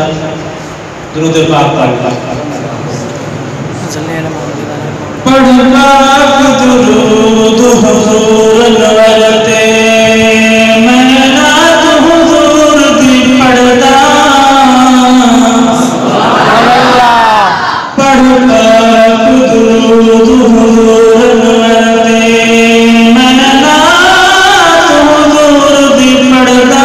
درود پاک پڑھ پاک درود حضور نورتے میں نات حضور دی پڑھدا پڑھ پاک درود حضور نورتے میں نات حضور دی پڑھدا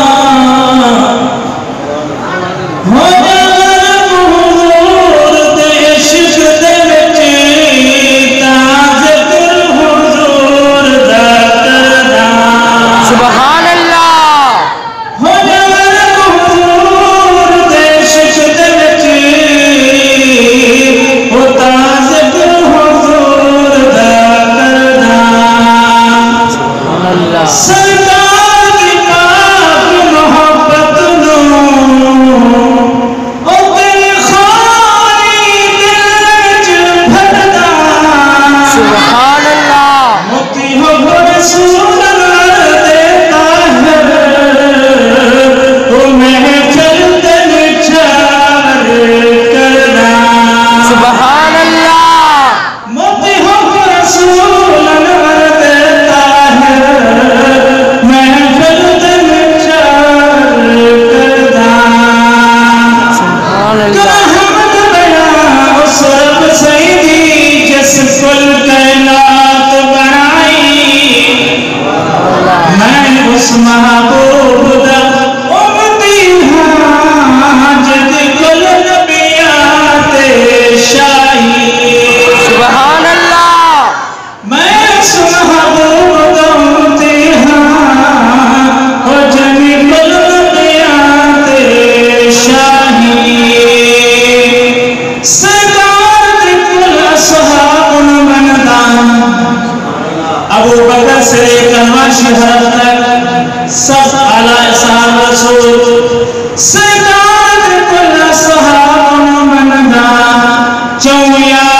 سب علی صاحب رسول سرکار کل صحاب من دا چویا